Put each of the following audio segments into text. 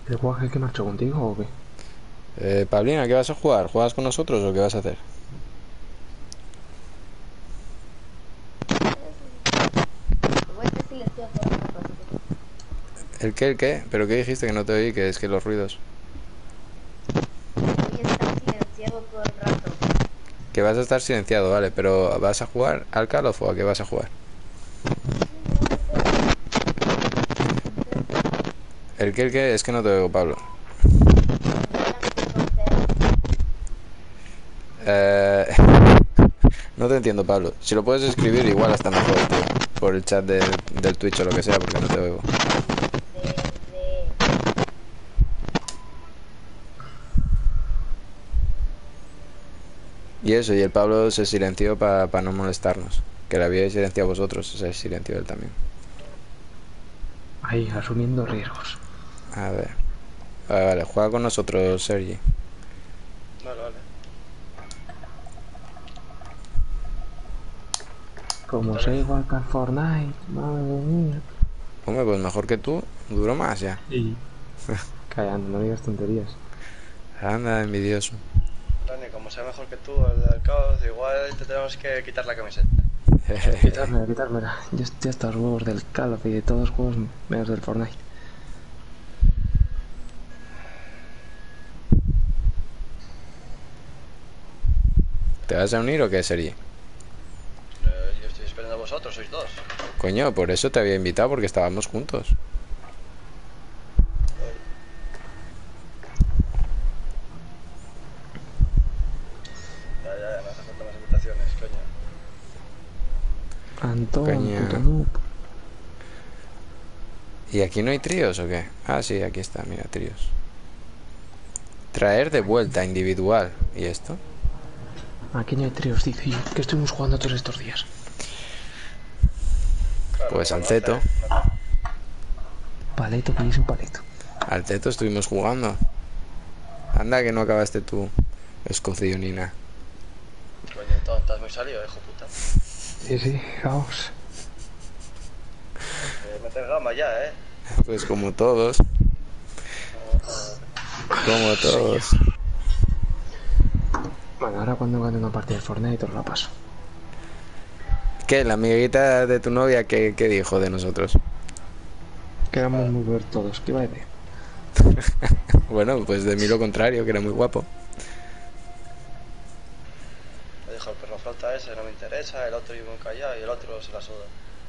¿El guaje que marchó contigo o qué? Pablina, ¿qué vas a jugar? ¿Juegas con nosotros o qué vas a hacer? Igual está silencioso todo el rato, así que ¿El qué? ¿El qué? ¿Pero qué dijiste que no te oí? Que es que los ruidos. voy a estar silenciado todo el rato. Que vas a estar silenciado, vale, pero ¿vas a jugar al Call of o a qué vas a jugar? Sí, lo voy a hacer. Intento. ¿El qué? ¿El qué? Es que no te oigo, Pablo. Mañana empiezo a hacer. Eh... No te entiendo, Pablo. Si lo puedes escribir, igual hasta mejor, tío. Por el chat del Twitch o lo que sea, porque no te oigo. Desde. Y eso, y el Pablo se silenció para no molestarnos. Que le habíais silenciado vosotros, se silenció él también. Ahí, asumiendo riesgos. A ver. Vale, vale, juega con nosotros, Sergi. Vale, vale. Como Otra sea vez. igual que al Fortnite, madre mía. Hombre, pues mejor que tú. Duró más ya. Sí. Callando, no digas tonterías. Anda, envidioso. Dani, como sea mejor que tú, el del caos, igual te tenemos que quitar la camiseta. Quitármela. Yo estoy hasta los huevos del Call of y de todos los juegos menos del Fortnite. ¿Te vas a unir o qué, Sergi? Yo estoy esperando a vosotros, sois dos. Coño, por eso te había invitado, porque estábamos juntos. Ya, ya, ya, no hace falta más invitaciones, coño. Antón, Coño. puto noob. ¿Y aquí no hay tríos o qué? Ah, sí, aquí está, mira, tríos. Traer de vuelta, individual. ¿Y esto? Aquí no hay tríos, dice. ¿Y qué estuvimos jugando todos estos días? Claro, Pues lo al conoce, Zeto. Paleto, que es un paleto. Al Zeto estuvimos jugando. Anda que no acabaste tú, escocionina. Coño, estás muy salido, hijo puta. Sí, sí, vamos. Meter gama ya, Pues como todos. Como todos. Bueno, ahora cuando gane una partida de Fortnite os la paso. ¿Qué? ¿La amiguita de tu novia qué dijo de nosotros? Que éramos muy ver todos, ¿qué iba a decir? Bueno, pues de mí lo contrario, que era muy guapo. Me dijo el perro flauta ese, no me interesa, el otro iba un callado y el otro se la suda.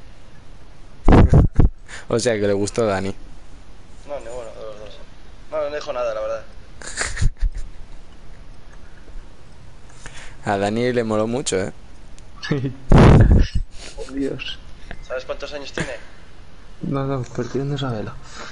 O sea, que le gustó Dani. No, ninguno de los dos. No, no dijo nada, la verdad. A Dani le moló mucho, ¿eh? Oh, Dios. ¿Sabes cuántos años tiene? No, perdido no sabelo.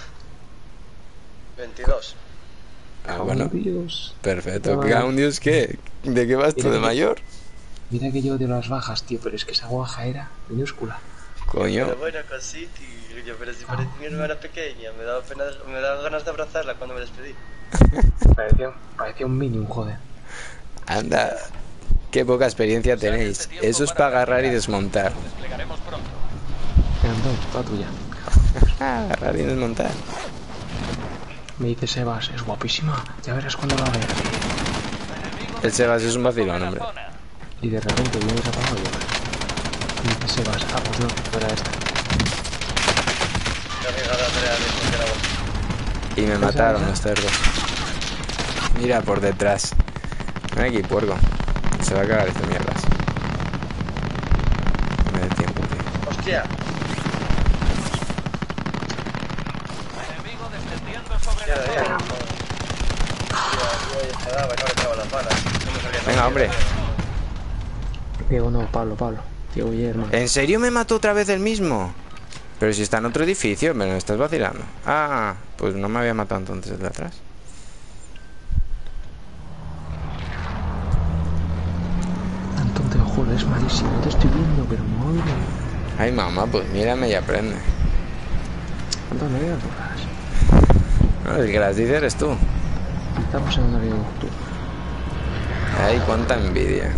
22. Ah, Oh, bueno. Dios. Perfecto. Bueno. ¿Qué un Dios qué? ¿De qué vas tú, de mayor? Mira que yo de las bajas, tío, pero es que esa guaja era minúscula. Coño. Pero bueno, cosita, tío, pero si parece mi hermana pequeña, me daba pena, me daba ganas de abrazarla cuando me despedí. Parecía un minion, joder. Anda. Qué poca experiencia tenéis. Eso es para agarrar y desmontar. Eran dos, toda tuya. Agarrar y desmontar. Me dice Sebas, es guapísima. Ya verás cuando la veas. El Sebas es un vacilón, hombre. Y de repente viene apagado y yo. Me dice Sebas, ah, pues no, fuera esta. Mi amiga de Andrea dijo que era guapa. Y me mataron los cerdos. Mira por detrás. Ven aquí, puerco. Se va a cagar este mierdas. No me dé tiempo, tío. ¡Hostia! Ya, ya. Yo enfadaba y no le pegaba las balas. No me salía Venga, nada. hombre. Diego no, Pablo. Diego Guillermo. ¿En serio me mató otra vez el mismo? Pero si está en otro edificio, me lo estás vacilando. Ah, pues no me había matado entonces el de atrás. Antón, te lo juro, es malísimo. Te estoy viendo, pero madre. Ay, mamá, pues mírame y aprende. Antón, no digas burradas. No, el que las dice eres tú. Estamos en un horario nocturno. Ay, cuánta envidia.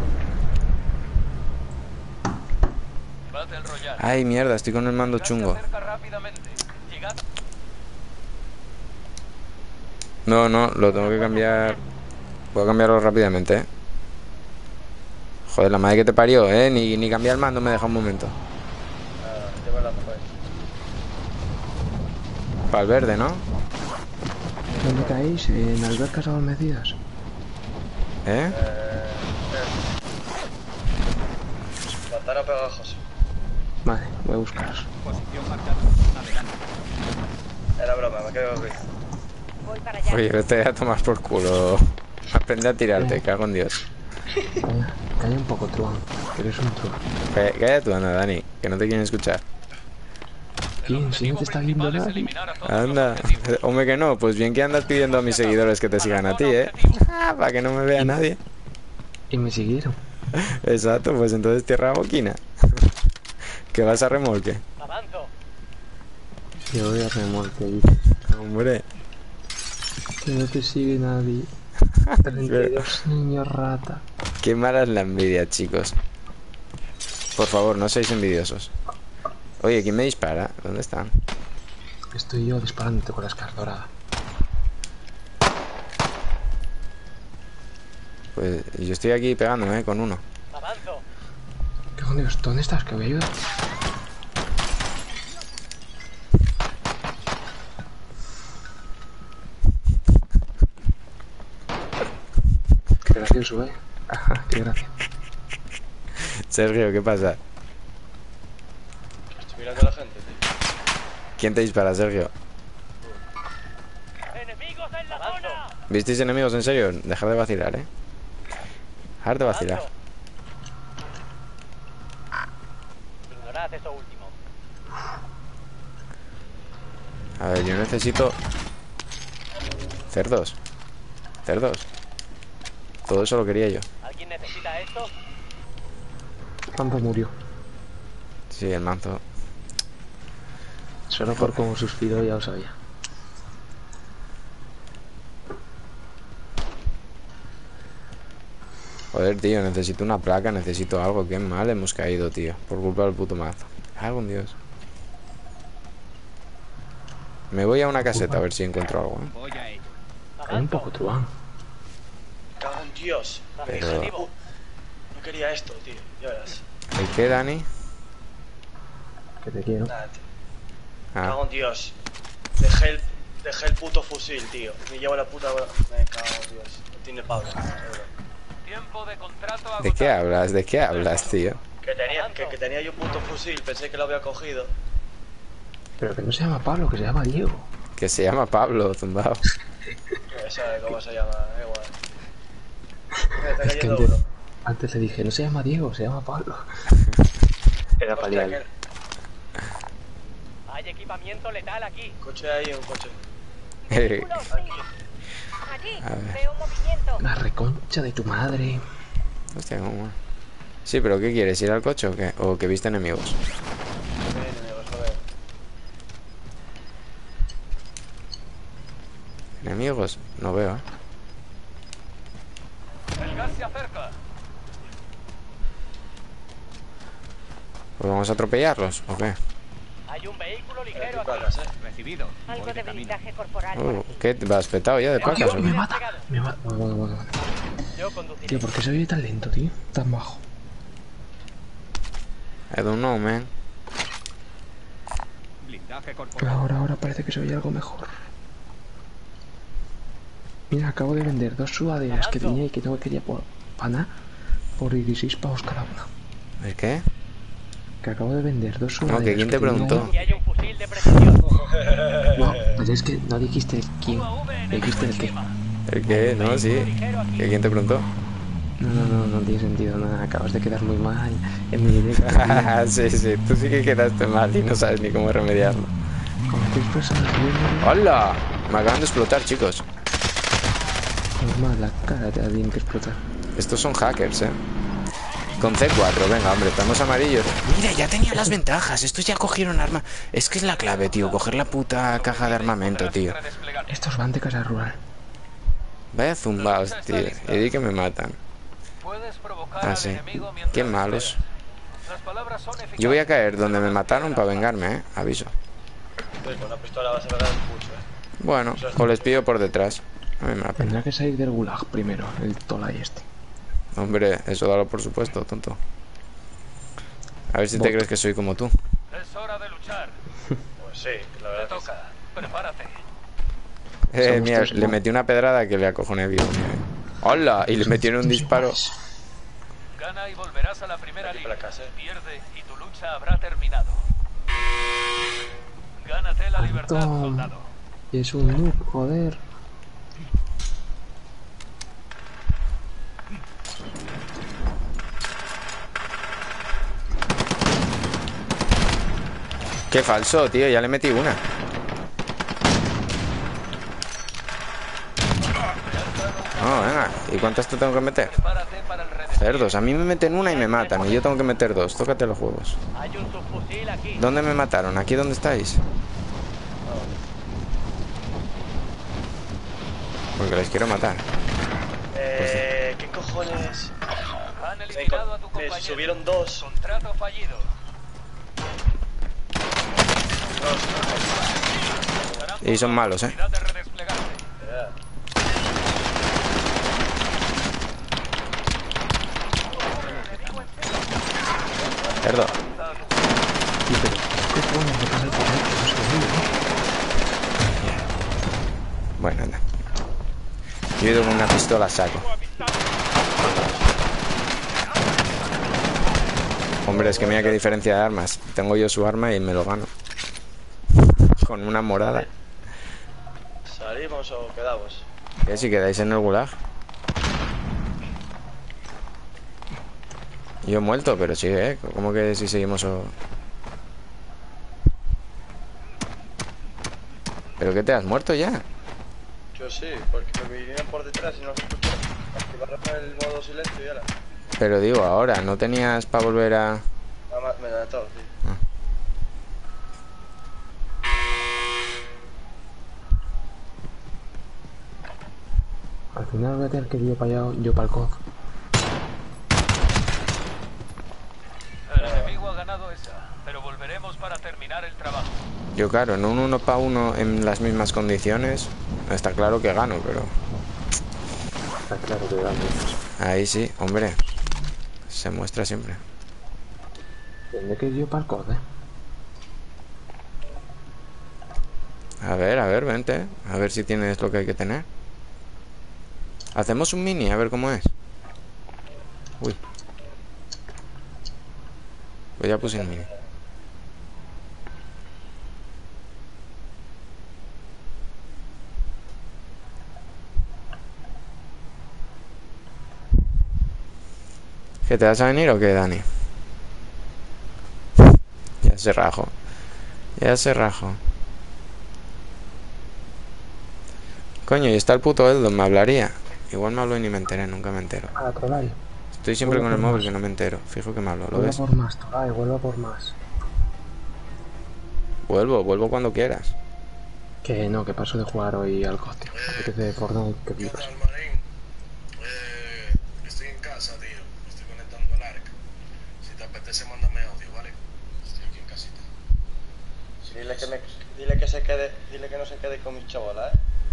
Ay, mierda, estoy con el mando chungo. No, no, lo tengo que cambiar. Puedo cambiarlo rápidamente, ¿eh? Joder, la madre que te parió, ¿eh? Ni cambiar el mando me deja un momento. Lleva la mejor. Para el verde, ¿no? ¿Dónde caéis? ¿En albercas adormecidas? ¿Eh? Pantano pegajoso. Vale, voy a buscaros. Posición marcada. Adelante. Era broma, me quedo aquí. Voy para allá. Oye, vete a tomar por culo. Aprende a tirarte, cago en Dios. Calla un poco, truán. Que eres un truán. Calla tú, anda, Dani, que no te quieren escuchar. ¿Quién? Si no te está viendo Principal es nada. eliminar a todos Anda. los objetivos. Hombre, que no, pues bien que andas pidiendo a mis seguidores que te sigan a ti, ¿eh? Para que no me vea nadie. Y me siguieron. Exacto, pues entonces tierra boquina. Que vas a remolque. Avanzo. Yo voy a remolque. Hombre. Que no te sigue nadie. 32 niños rata. Qué mala es la envidia, chicos. Por favor, no seáis envidiosos. Oye, ¿quién me dispara? ¿Dónde están? Estoy yo disparándote con la SCAR dorada. Pues yo estoy aquí pegándome, con uno. Avanzo. ¿Qué Dios? ¿Dónde estás? Que voy a ayudar. Qué gracioso, Ajá, qué gracia. Sergio, ¿qué pasa? Estoy mirando a la gente, tío. ¿Quién te dispara, Sergio? Enemigos en la zona. ¿Visteis enemigos en serio? Dejar de vacilar, Dejar de vacilar. Ignorad eso último. A ver, yo necesito... Cerdos. Cerdos. Todo eso lo quería yo. ¿Alguien necesita esto? Pampa murió. Sí, el manzo. Solo por cómo suspiró ya lo sabía. Joder, tío, necesito una placa, necesito algo. Qué mal hemos caído, tío. Por culpa del puto mazo. Algo en Dios. Me voy a una caseta a ver si encuentro algo, Voy a ello. Calla un poco, truán. Cago en Dios. Pero- Objetivo. No quería esto, tío. Ya verás. ¿El qué, Dani? Que te quiero. Nada, tío. Ah, Cago en Dios. Dejé el puto fusil, tío. Me llevo la puta... Me cago en Dios. No tiene Pablo. seguro. Tiempo de contrato ¿de qué agotado. hablas? ¿De qué hablas, tío? Que tenía yo un puto fusil. Pensé que lo había cogido. Pero que no se llama Pablo, que se llama Diego. Que se llama Pablo, zumbao. No sabe cómo se llama. Da igual. Me está Es que cayendo antes, uno. antes le dije, no se llama Diego, se llama Pablo. Era para Hostia, liarle. Hay equipamiento letal aquí. Coche ahí, un coche. Allí. A ver. Veo movimiento. La reconcha de tu madre. Hostia, cómo. Sí, pero ¿qué quieres? ¿Ir al coche o qué? ¿O que viste enemigos? Enemigos, joder. ¿Enemigos? No veo, El gas se acerca. Pues vamos a atropellarlos, ¿o qué? Hay un vehículo ligero aquí. Placas, Recibido. Algo Voy de camino. blindaje corporal. por aquí. ¿Qué? ¿Vas petado ya de placas o Me qué? mata, me mata. Bueno. Yo conduciré. Tío, ¿por qué se oye tan lento, tío? Tan bajo. I don't know, man. Blindaje Pero corporal. ahora parece que se oye algo mejor. Mira, acabo de vender 2 sudaderas que tenía y que no quería por pana por 16 pavos cada una. ¿El qué? Que acabo de vender 2 No, sudaderas. que quién te tenía- preguntó. Aquí hay un fusil de precisión. No, pues es que no dijiste el quién. Dijiste el qué. ¿El qué? No, sí. ¿Que quién te preguntó? No tiene sentido nada. Acabas de quedar muy mal en mi directo. Sí, tú sí que quedaste mal y no sabes ni cómo remediarlo. Con 6 personas viendo. ¡Hola! Me acaban de explotar, chicos. Normal, la cara te tiene que explotar. Estos son hackers, Con C4, venga, hombre, estamos amarillos. Mira, ya tenía las ventajas. Estos ya cogieron arma. Es que es la clave, tío. Coger la puta caja de armamento, tío. Estos van de casa rural. Vaya zumbaos, tío. Y di que me matan. Puedes provocar Ah, al sí. enemigo mientras Qué malos. esperas. Las palabras son eficaces. Yo voy a caer donde me mataron para vengarme, Aviso. Pues con una pistola vas a pegar el pulso, Bueno, o les pido por detrás. A mí me la pena. Tendrá que salir del gulag primero, el Tolai este. Hombre, eso dalo por supuesto, tonto. A ver si te Bot. crees que soy como tú. Es hora de luchar. Pues sí, la Te verdad que sí. toca. Prepárate. Somos Mira, tres, le ¿no? metí una pedrada que le acojoné vivo. ¡Hola! Y le metieron un disparo. Gana y volverás a la primera Aquí línea. para casa. Pierde y tu lucha habrá terminado. Gánate la libertad, Antón. soldado. Y es un noob, joder. ¡Qué falso, tío! Ya le metí una. No, venga. ¿Y cuántas te tengo que meter? Prepárate para el redes. Cerdos. A mí me meten una y me matan. Y yo tengo que meter dos. Tócate los huevos. Hay un subfusil aquí. ¿Dónde me mataron? ¿Aquí donde estáis? Porque les quiero matar. ¿Qué cojones? Han eliminado a tu Me compañero. subieron dos. Contrato fallido. Y son malos, ¿eh? Oportunidad de redesplegarte. Cerdo. Y pero, ¿qué cojones le pasa al Tolai? Que no se lo veo, Bueno, anda. Yo he ido con una pistola a saco. Hombre, es que mira qué diferencia de armas. Tengo yo su arma y me lo gano. Con una morada. ¿Salimos o quedamos? ¿Qué? Si quedáis en el gulag. Yo he muerto, pero sí, ¿eh? ¿Cómo que si seguimos o...? ¿Pero qué te has muerto ya? Yo sí, porque me vinieron por detrás y no los escuché. Activaron el modo silencio y ahora. Pero digo, ahora, ¿no tenías para volver a...? Me da todo, tío. Al final voy a tener que ir yo para allá, yo para el COD. El enemigo ha ganado esa, pero volveremos para terminar el trabajo. Yo claro, en un 1 para 1 en las mismas condiciones, está claro que gano, pero... Está claro que ganas. Ahí sí, hombre. Se muestra siempre. Tendré que ir yo para el COD, A ver, vente. A ver si tienes lo que hay que tener. Hacemos un mini, a ver cómo es. Uy. Pues ya puse el mini. ¿Que te vas a venir o qué, Dani? Ya se rajo. Ya se rajo. Coño, y está el puto Eldon, me hablaría. Igual me habló y ni me enteré, nunca me entero. A Tolai. Estoy siempre Vuelvo con el por móvil más. que no me entero. Fijo que me habló, ¿lo Vuelva ves? por más, Tolai, vuelva por más. Vuelvo cuando quieras. Que no, que paso de jugar hoy al COD, tío. Me apetece de Fortnite, que ¿Qué flipas. tal, Marín? Estoy en casa, tío. Estoy conectando el ARC. Si te apetece, mándame audio, ¿vale? Estoy aquí en casita. Dile que no se quede con mi chavala,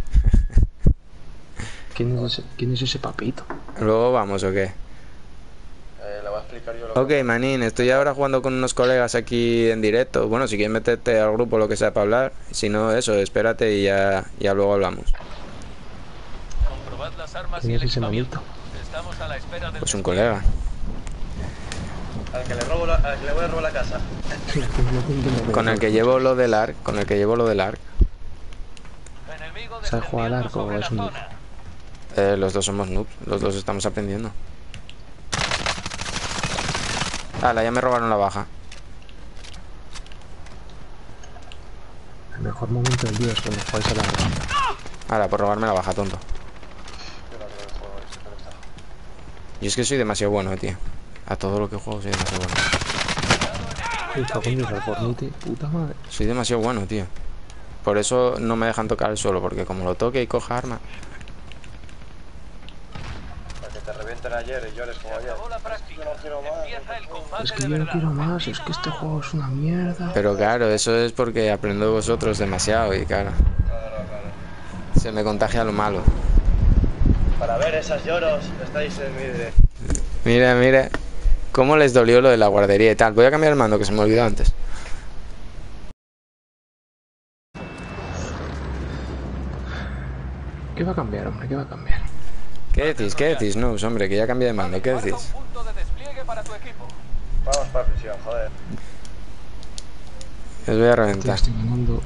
¿Quién es ese papito? ¿Luego vamos o qué? Le voy a explicar yo lo Ok, manín, estoy ahora jugando con unos colegas aquí en directo. Bueno, si quieres meterte al grupo, lo que sea para hablar. Si no, eso, espérate y ya luego hablamos. Comprobad las armas ¿Quién y el es ese equipamiento. manito? Estamos a la espera del Pues un despliegue. colega. al que le voy a robar la casa. Con el que llevo lo del ARC. Con el que llevo lo del ARC. Enemigo ¿Sabe jugar al descendiendo arco o sobre es la un zona. Los dos somos noobs. Los dos estamos aprendiendo. Hala, ya me robaron la baja. El mejor momento del día es cuando jugáis a la arma. Hala, por robarme la baja, tonto. Yo no creo que juego este conectado. Yo es que soy demasiado bueno, tío. A todo lo que juego soy demasiado bueno. Y coño, al Fortnite, puta madre. Soy demasiado bueno, tío. Por eso no me dejan tocar el suelo, porque como lo toque y coja arma... Para que te revienten ayer y llores como ayer. Acabó la práctica. Yo no quiero más. Empieza el combate Es que de yo no verdad. quiero más, es que este juego es una mierda. Pero claro, eso es porque aprendo de vosotros demasiado y claro, Claro. se me contagia lo malo. Para ver esas lloros, estáis en mi dirección. Mira, mira. Cómo les dolió lo de la guardería y tal. Voy a cambiar el mando, que se me olvidó antes. ¿Qué va a cambiar, hombre? ¿Qué va a cambiar? ¿Qué decís? ¿Qué decís? No, hombre, que ya cambié de mando. ¿Qué decís? Un punto de despliegue para tu equipo. Vamos para prisión, joder. Les voy a Tío, reventar. estoy ganando.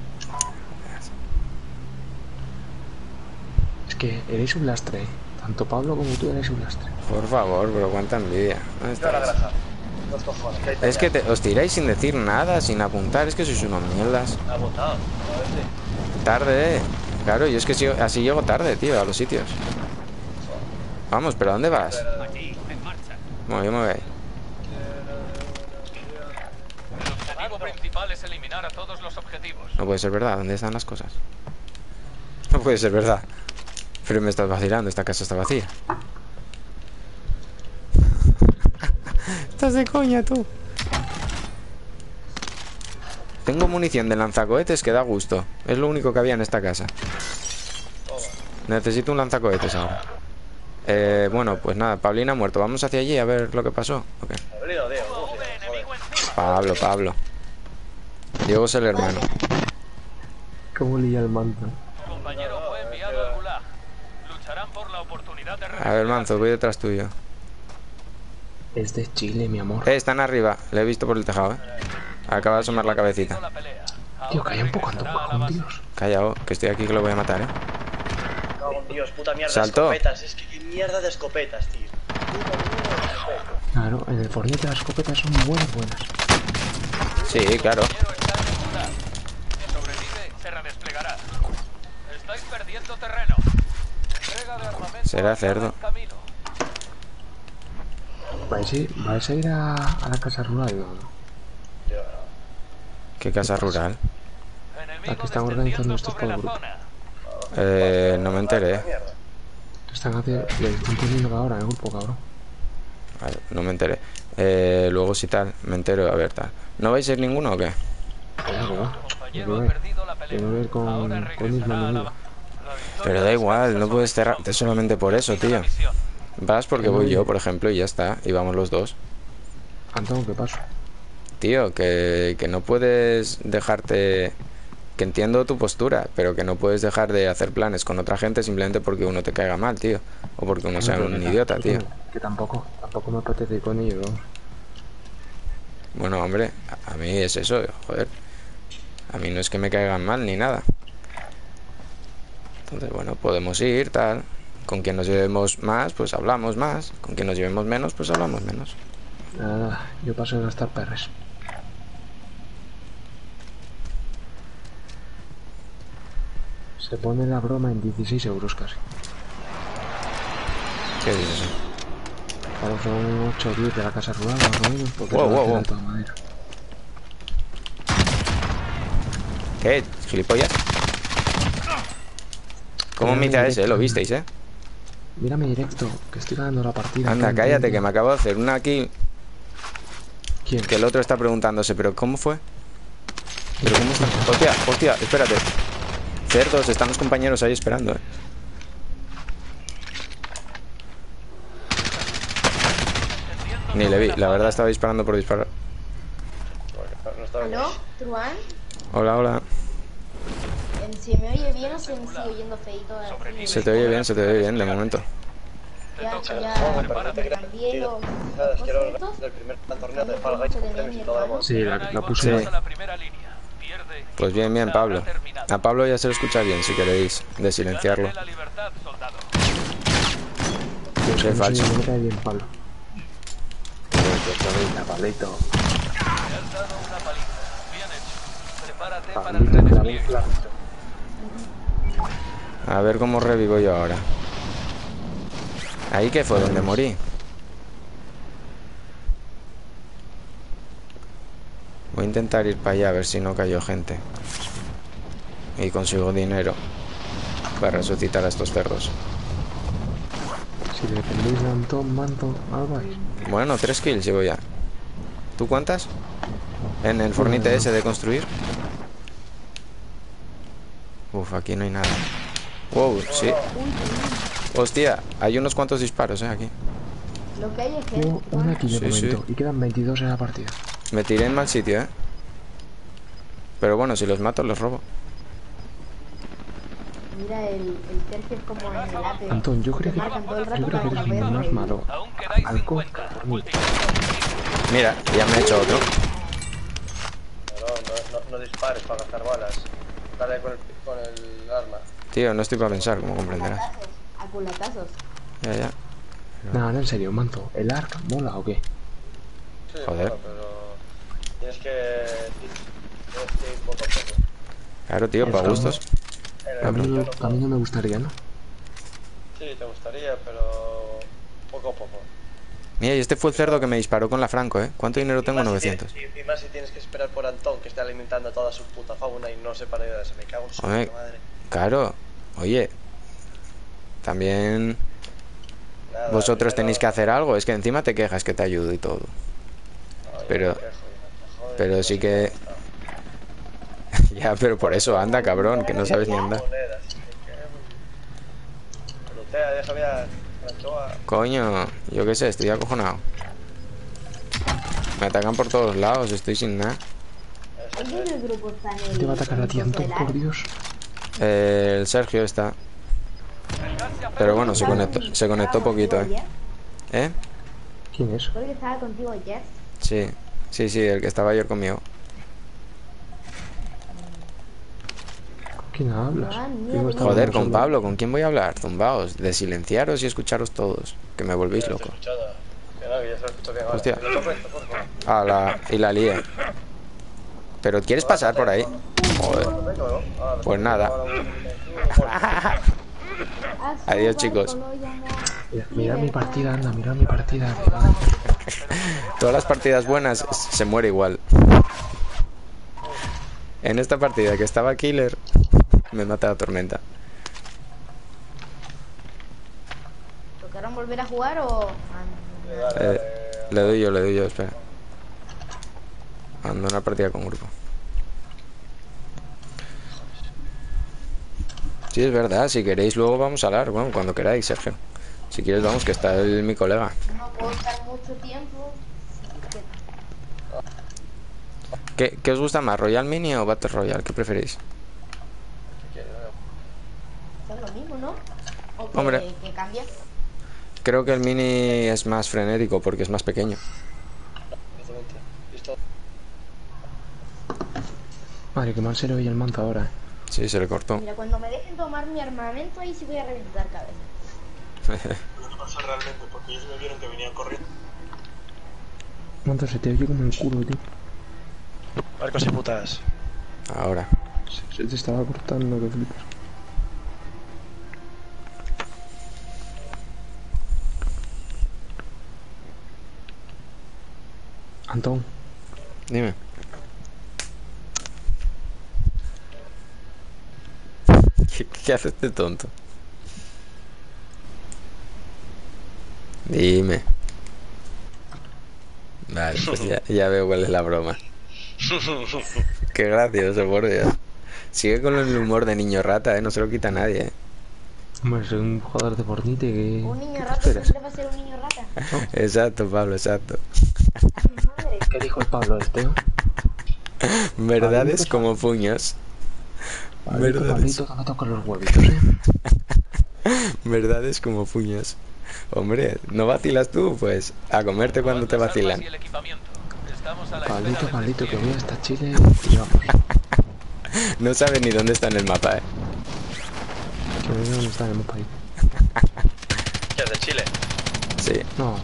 Es que eres un lastre, ¿eh? Tanto Pablo como tú eres un lastre. Por favor, bro, cuánta envidia. ¿Dónde Mira la estáis? granja. Los cojones, que hay Es que peña. os tiráis sin decir nada, sin apuntar. Es que sois unos mierdas. Ha votado. A ver si. Tarde, Claro, yo es que así llego tarde, tío, a los sitios. Vamos, pero ¿a dónde vas? Aquí, en marcha. Bueno, yo me voy. El objetivo principal es eliminar a todos los objetivos. No puede ser verdad, ¿dónde están las cosas? No puede ser verdad. Pero me estás vacilando, esta casa está vacía. Estás de coña, tú. Tengo munición de lanzacohetes que da gusto. Es lo único que había en esta casa. Necesito un lanzacohetes ahora. Bueno, pues nada, Paulina ha muerto. Vamos hacia allí a ver lo que pasó. Okay. Abrido, Diego. ¿Cómo se llama? Joder. Enemigo encima. Pablo. Diego es el hermano. ¿Cómo lía el manto? Tu compañero fue enviado al Gulag. Lucharán por la oportunidad de A ver, Manzo, voy detrás tuyo. Es de Chile, mi amor. Están arriba. Le he visto por el tejado, Acaba de asomar la cabecita. la pelea. Tío, calla un poco, ando con Dios. Callao, que estoy aquí que lo voy a matar, Cago en Dios, puta mierda Saltó. de escopetas. Es que qué mierda de escopetas, tío. Puta mierda de escopetas. Claro, en el Fortnite las escopetas son buenas. Sí, claro. Compañero está en el Gulag. Si sobrevive, se redesplegará. Estáis perdiendo terreno. Entrega de armamento. Será cerdo. en camino. ¿Vais a ir a la casa rural o no? Yo, ¿Qué casa rural? Enemigo Aquí están organizando descendiendo estos sobre la por grupo. zona. No me enteré. mierda. Le están poniendo ahora en el grupo, cabrón. Vale, no me enteré. Luego si tal, me entero, a ver tal. ¿No vais a ir ninguno o qué? Claro, Compañero ha perdido la pelea. Quiero ver con Ahora mismo regresará a la enemigo. Pero da igual, no puedes cerrarte solamente por eso, tío. Vas porque voy yo, por ejemplo, y ya está. Y vamos los dos. Antón, ¿qué pasa? Tío, que no puedes dejarte... Que entiendo tu postura, pero que no puedes dejar de hacer planes con otra gente simplemente porque uno te caiga mal, tío. O porque uno sea un idiota, tío. Que tampoco me apetece ir con ellos, vamos. Bueno, hombre, a mí es eso, joder. A mí no es que me caigan mal ni nada. Entonces, bueno, podemos ir, tal. Con quien nos llevemos más, pues hablamos más. Con quien nos llevemos menos, pues hablamos menos. Nada, yo paso de gastar perres. Se pone la broma en 16 euros casi. ¿Qué dices? Claro, son 8 o 10 de la casa rural, más o menos, porque Wow, es wow, de wow. toda madera. ¿Qué? ¿Gilipollas? ¿Cómo Mírame mita ese? directo, ¿Lo visteis, Mírame directo, que estoy ganando la partida. Anda, Que- cállate, que me acabo de hacer una aquí. ¿Quién? Que el otro está preguntándose, ¿pero cómo fue? ¿Pero cómo está? Hostia, espérate. Cerdos, están los compañeros ahí esperando, Ni le vi, la verdad estaba disparando por disparar. No estaba bien. ¿Aló? ¿Truán? Hola. ¿Se me oye bien o se me sigue oyendo feito? Se te oye bien, de momento. Ya, Prepárate, me cambié los ¿Sabes? Quiero cositos. el primer torneo de Fall Guys con premios y todo el mundo. Sí, la puse. Sí. Pasa la primera línea. Pierde. Pues bien, Pablo. A Pablo ya se lo escucha bien, si queréis, de silenciarlo. Gánate la libertad, soldado. Yo Soy falso. No me cae bien, Pablo. Pablito. Te has dado una paliza. Bien hecho. Prepárate para el Pablito, redespliegue. A ver cómo revivo yo ahora. Ahí que fue donde morí. Voy a intentar ir para allá a ver si no cayó gente. Y consigo dinero para resucitar a estos cerdos. Si dependéis de Antón, Manto, algo vais. Bueno, 3 kills llevo ya. ¿Tú cuántas? En el fornite ese de construir. Uf, aquí no hay nada. Wow, sí. Hostia, hay unos cuantos disparos, aquí. Lo que hay es que... Tengo una aquí de Sí, momento sí. y quedan 22 en la partida. Me tiré en mal sitio, Pero bueno, si los mato, los robo. Mira, el Sergio es como en el APE. Antón, yo creo Te marcan todo el rato que para eres volver a más revivir. malo. Aún quedáis Alco, 50. por mí. Multiplicad. Mira, ya me he hecho otro. No dispares para gastar balas. Dale con el arma. Tío, no estoy para pensar, como comprenderás. A culatazos. Ya. Nada, en serio, manto. ¿El arc mola o qué? Sí, Joder. bueno, pero tienes que ir poco a poco. Claro, tío, para gustos. A mí no me gustaría, ¿no? Sí, te gustaría, pero poco a poco. Mira, y este fue el cerdo que me disparó con la Franco, ¿Cuánto dinero tengo? 900. Y más si tienes que esperar por Antón, que está alimentando toda su puta fauna y no se para de eso. Me cago en su Joder. puta madre. Claro, oye. También Nada, vosotros primero- tenéis que hacer algo. Es que encima te quejas que te ayudo y todo. No, yo pero- me quejo, joder, pero sí que- Ya, pero por eso anda, cabrón, que no sabes ni andar. monedas, Pelutea, déjame a la anchoa. Coño, yo qué sé, estoy acojonado. Me atacan por todos lados, estoy sin nada. ¿Dónde en el grupo está en el... Te va a atacar a ti, el coso Antón, del por ARC? Dios. El Sergio está. Pero bueno, se conectó poquito, ¿Eh? ¿Quién es? ¿Fue el que estaba contigo ayer? Sí, el que estaba ayer conmigo. ¿Quién hablas? Ah, mierda. Digo, estaba Joder, con solo. Pablo, ¿con quién voy a hablar? Zumbaos, de silenciaros y escucharos todos. Que me volvéis loco. Escuchada. Que no, que ya se lo escucho bien. Vale. Hostia. ¿Me lo toco esto, por favor? Y la lié. ¿Pero quieres pasar por ahí? Joder. ¿Lo tengo, no? Ah, Pues nada. Adiós, chicos. Mira mi partida, anda, mira mi partida. Todas las partidas buenas se muere igual. En esta partida que estaba Killer, me mata la tormenta. ¿Tocaron volver a jugar o...? Le doy yo, espera. Ando una partida con grupo. Sí, es verdad, si queréis luego vamos a hablar. Bueno, cuando queráis, Sergio. Si quieres vamos, que está mi colega. No puedo estar mucho tiempo. ¿Qué os gusta más, Royal Mini o Battle Royale? ¿Qué preferís? Es lo mismo, ¿no? ¿O que, Hombre. que cambia? Creo que el Mini es más frenético porque es más pequeño. Listo. Madre, que mal se le oye el manto ahora, Sí, se le cortó. Mira, cuando me dejen tomar mi armamento, ahí sí voy a reventar cabeza. Lo que pasa realmente, porque ellos me vieron que venían corriendo. Manto, se te oye como el culo, tío. Marcos y putas. Ahora. Se te estaba cortando, que flipas. Antón, Dime. ¿Qué hace este tonto? Dime. Vale, pues ya veo cuál es la broma. Qué gracioso, por Dios. Sigue con el humor de niño rata, no se lo quita nadie, hombre, soy un jugador de Fortnite que... Un niño ¿qué te rata esperas? siempre va a ser un niño rata. Exacto, Pablo, exacto. Madre. ¿Qué dijo el Pablo este? Verdades como puños. Pablito, Verdades. Pablito, que me tocan los huevitos, Verdades como puños. Hombre, ¿no vacilas tú? Pues a comerte cuando te vacilan. Pablito, Pablito, que voy hasta Chile y vamos. No sabes ni dónde está en el mapa, Que no sé dónde está en el mapa ahí. ¿Qué es de Chile? Sí, No.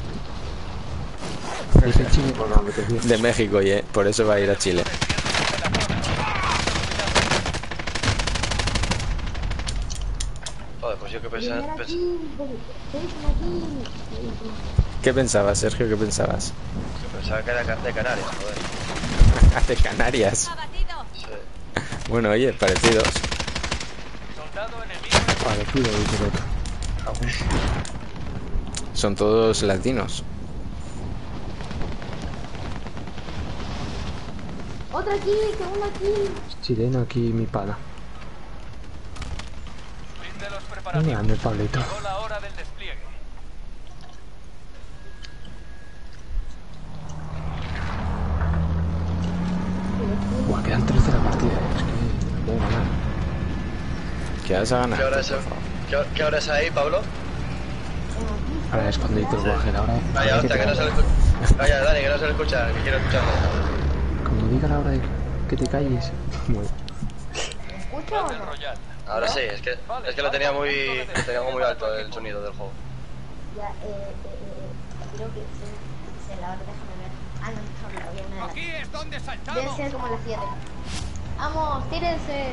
Dice Chile por no meter bien. de México, por eso va a ir a Chile. Joder, pues yo que Vienen pensaba. aquí, aquí. ¿Qué pensabas, Sergio? ¿Qué pensabas? Pensaba que era de Canarias, joder. De Canarias. Sí. Bueno, oye, parecidos. Parecido, dice el otro. Son todos latinos. Otra aquí, que uno aquí. Chileno aquí, mi pana. ¿Dónde anda el Pablito? del despliegue. Buah, quedan 13 de la partida, es que no puedo ganar. ¿Qué vas a ganar? ¿Qué hora es ahí, Pablo? Ahora es cuando dice el guaje, ahora... Vaya, hostia, que no se le escucha. Vaya, Dani, que no se le escucha, que quiero escucharlo. Cuando diga la hora de que te calles... Bueno, ¿Escucho o Battle no? Royale. Ahora sí, es que lo tenía muy alto el sonido del juego. Ya, creo que se la hora, déjame ver. Ah, no, la voy a una de Aquí es donde las... Debe saltamos. ser como las 7. ¡Vamos, tírense!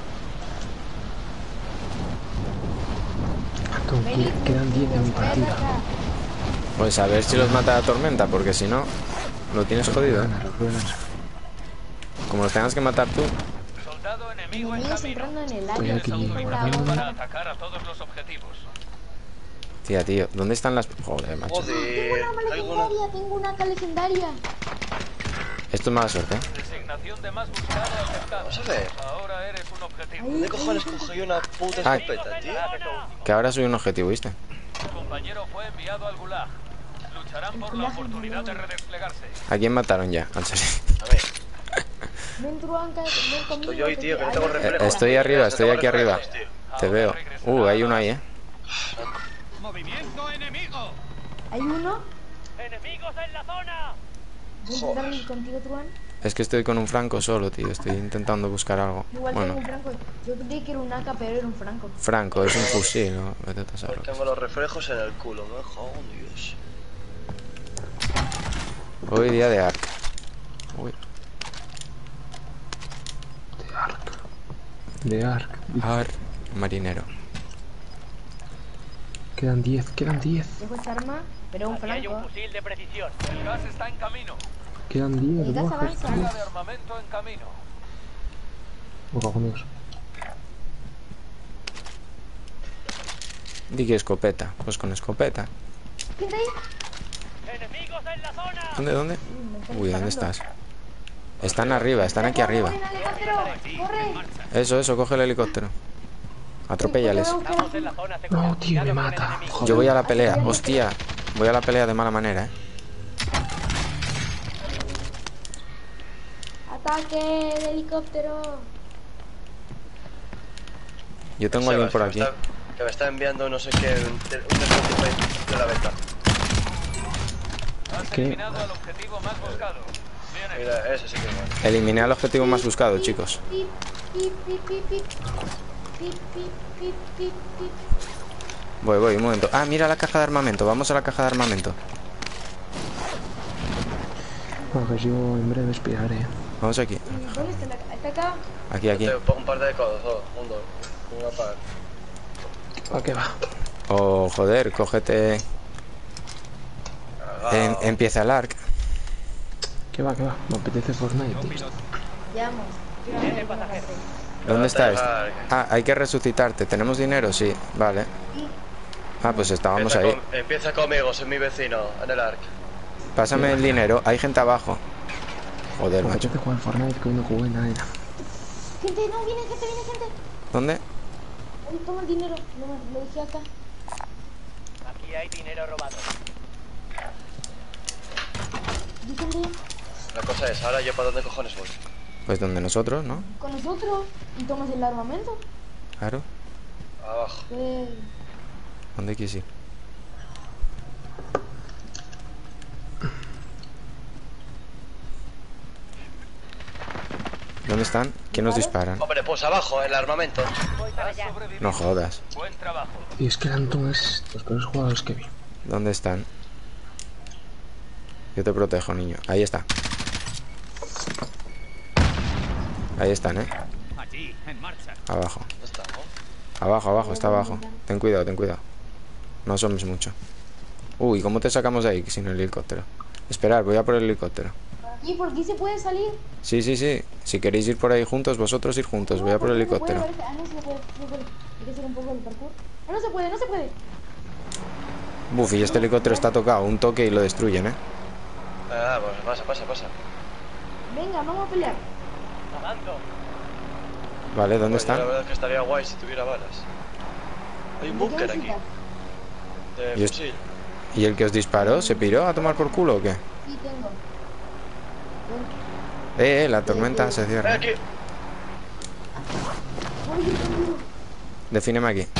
quedan 10 de mi partida. Pues a ver si los mata la tormenta, porque si no, lo tienes jodido, ¿eh? Como los tengas que matar tú. Soldado enemigo en Enemigos camino. entrando en el Estoy área. aquí. Autoinmolación para atacar a todos los objetivos. Tía, tío, ¿dónde están las...? Joder, macho. Joder, hay una... Tengo una K legendaria. Esto es mala suerte, ¿eh? Designación de más buscado aceptada. Vamos a ver. Ahora eres un objetivo. ¿Dónde cojones cogí una puta Ah. escopeta, tío? Que ahora soy un objetivo, ¿viste? Tu compañero fue enviado al Gulag. Lucharán por la oportunidad de redesplegarse. ¿A quién mataron ya? Al serio. A ver, Ven, Truanca, ven conmigo. estoy hoy, tío, que no tengo Hay- reflejo. Estoy arriba, estoy aquí arriba. Tío. Te veo. Hay uno ahí, ¿eh? ¡Movimiento enemigo! Hay uno. ¡Enemigos en la zona! Voy a intentar ir contigo, Truan. Es que estoy con un franco solo, tío. Estoy intentando buscar algo. Igual tengo Bueno, un franco. Yo creí que era un AK, pero era un franco. franco, es un fusil, ¿no? Vete a saber lo que es. Tengo los reflejos en el culo, me jodo, Dios. Hoy día de arc. Uy, De Ark. arc, marinero. Quedan 10, quedan 10. Dejo esta arma, pero un franco. fusil de precisión. El gas está en camino. Quedan 10, El gas guajes. avanza. Carga de armamento en camino. Oh, cojones. Di que escopeta. Pues con escopeta. ¿Quién está ahí? ¡Enemigos en la zona! ¿Dónde? Me están Uy, ¿dónde disparando. estás? Están arriba, están aquí arriba. ¡Corre, helicóptero! ¡Corre! Eso, coge el helicóptero. Atropéllales. Estamos en la zona segura. No, tío, me Cuidado con el mata. enemigo. Joder. Yo voy a la pelea. Hostia. Voy a la pelea de mala manera, ¿eh? ¡Ataque de helicóptero! Yo tengo a alguien por aquí. Que me está enviando no sé qué, un Spotify de la venta. Has ¿Qué? eliminado al objetivo más buscado. Bien hecho. Mira, ese sí que es bueno. Eliminé al objetivo más buscado, chicos. Pip, pip, pip, pip, pip. Pip, pip, pip, pip, pip. Voy, un momento. Ah, mira la caja de armamento. Vamos a la caja de armamento. Bueno, pues yo en breve expiraré. Vamos aquí. ¿Dónde está la...? ¿Está acá? Aquí. Te pongo un par de codos, un dos, una par. ¿A qué va? Oh, joder, cógete. Empieza el arc. ¿Qué va, qué va? Me apetece Fortnite, tío. Veamos. ¿Dónde está esto? Ah, hay que resucitarte. ¿Tenemos dinero? Sí, vale. Ah, pues estábamos ahí. Empieza conmigo, soy mi vecino, en el ARC. Pásame el dinero. Hay gente abajo. Joder, Me macho. apetece jugar Fortnite, que hoy no jugué nada. Gente, no, viene gente. ¿Dónde? Ahí, toma el dinero. No, lo dejé acá. Aquí hay dinero robado. ¿Y gente? La cosa es, ahora yo para dónde cojones voy. Pues donde nosotros, ¿no? Con nosotros. Y tomas el armamento. Claro. Abajo. ¿Dónde quieres ir? ¿Dónde están? ¿Quién nos disparan? Hombre, pues abajo, el armamento. Has sobrevivido. No jodas. Buen trabajo. Y es que el Antón es los peores jugadores que vi. ¿Dónde están? Yo te protejo, niño. Ahí está. Ahí están, ¿eh? Allí, en marcha. Abajo. ¿Dónde está, no? Abajo, está abajo. Ten cuidado. No somos mucho. Uy, ¿cómo te sacamos de ahí sin el helicóptero? Esperad, voy a por el helicóptero. ¿Y por qué se puede salir? Sí. Si queréis ir por ahí juntos, vosotros ir juntos. Voy a por el helicóptero. Ah, no se puede. Hay que hacer un poco el parkour. Ah, no se puede. Buf, y este helicóptero está tocado. Un toque y lo destruyen, ¿eh? Ah, pues pasa. Venga, vamos a pelear. Avanzo. Vale, ¿dónde Pues yo están? la verdad es que estaría guay si tuviera balas. Hay un búnker aquí. De Y es- fusil. ¿Y el que os disparó se piró a tomar por culo o qué? Sí, tengo. La tormenta se cierra. Aquí. Defíneme aquí.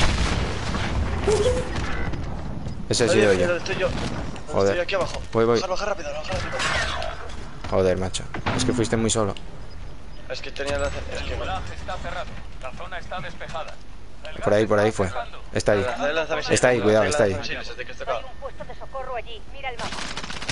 Ese he sido yo. Estoy yo. Joder. Estoy aquí abajo. Voy. Bajar rápido, bajar rápido. Joder, macho. Es que fuiste muy solo. Es que tenía la... Es que... El gulag está cerrado. La zona está despejada. El gas Por ahí está fue. cerrando. Está ahí. Lanzamisiles, Está ahí, cuidado, está ahí. lanzamisiles, de que está acá. Hay un puesto de socorro allí. Mira el mapa.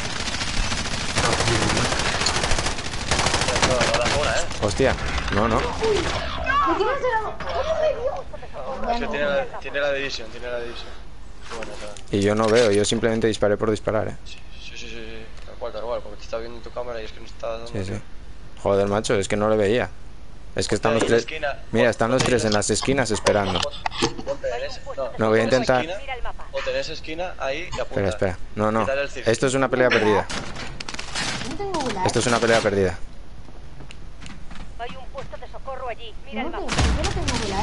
No, da fuera, Hostia. No. ¿Me tienes el... ¿Cómo me dio? Es que tiene la división, tiene la división. Bueno, o sea, Y yo no veo, yo simplemente disparé por disparar, sí. Tal cual, porque te está viendo en tu cámara y es que no está dando. Sí. Joder, macho, es que no le veía. Es que están los Ahí en la tres. esquina. Mira, están los tres en las esquinas esperando. Ponte en ese- No, voy a intentar. esquina, Mira el mapa. o tenés esquina ahí y apunta. Espera. No. Quitar el círculo. Esto es una pelea perdida. No tengo gulag. Esto es una pelea perdida. Hay un puesto de socorro allí. Mira No el tengo, mapa. yo no tengo gulag.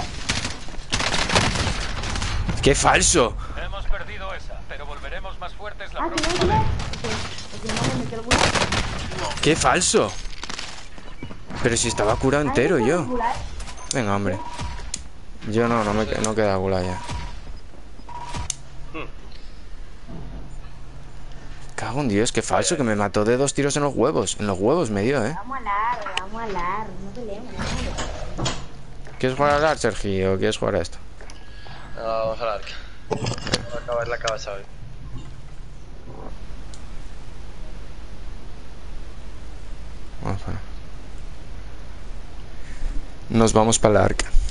¡Qué falso! Hemos perdido esa, pero volveremos más fuertes la Ah, ¿que no hay próxima gulag? vez. Porque no me metió el gulag. ¡Qué falso! Pero si estaba curado entero yo. Venga, hombre. Yo no queda gula ya. Cago en Dios, qué falso, que me mató de 2 tiros en los huevos. En los huevos me dio, Vamos a hablar. No peleemos. ¿Quieres jugar al Ark, Sergio, o quieres jugar a esto? No, vamos al arca. Es la cabeza hoy. Nos vamos para el Ark.